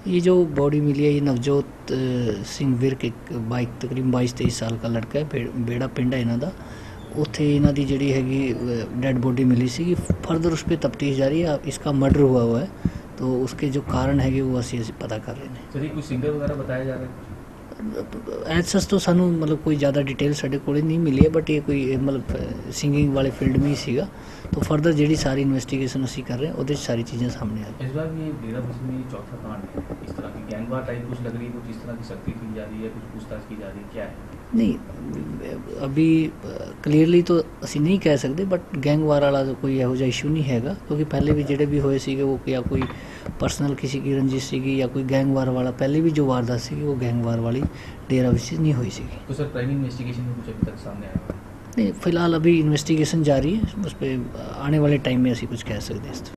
ये जो बॉडी मिली है ये नवजोत सिंह विरक एक बाईक तकरीबन 22-23 साल का लड़का है। बेड़ा पिंड है इन्हों का। उत्थे इन्हों की जी हैगी डेड बॉडी मिली सी। फर्दर उस पर तफ्तीश जारी है। इसका मर्डर हुआ है तो उसके जो कारण है वो असी पता कर रहे हैं। सर कोई सिंगर वगैरह बताया जा रहा है? एज सच तो सानू मतलब कोई ज़्यादा डिटेल साढ़े को नहीं मिली है, बट ये कोई मतलब सिंगिंग वाले फील्ड में ही सीगा। तो फर्दर जी सारी इन्वेस्टिगेशन असी कर रहे हैं, वो सारी चीज़ें सामने आ इस बार ये डेरा बस्सी में चौथा कांड है, इस तरह की गैंगवार टाइप कुछ लग रही है, कुछ इस तरह की सख्ती की जा रही है, कुछ पूछताछ की जा रही है, क्या है? नहीं अभी क्लीयरली तो असी नहीं कह सकते, बट गैंगवार वाला तो कोई यहो जिहा इशू नहीं हैगा, क्योंकि पहले भी जोड़े भी होए सीगे वो या कोई परसनल किसी की रंजिश सीगी या कोई गैंगवार वाला पहले भी जो वारदात सीगी वो गैंगवार वाली डेरा बस्सी नहीं हुई सीगी। तो सर प्राइमरी इन्वेस्टिगेशन में कुछ अभी तक सामने आया? नहीं, फिलहाल अभी इन्वेस्टिगेशन जारी है, उस पर आने वाले टाइम में असी कुछ कह सकते हैं।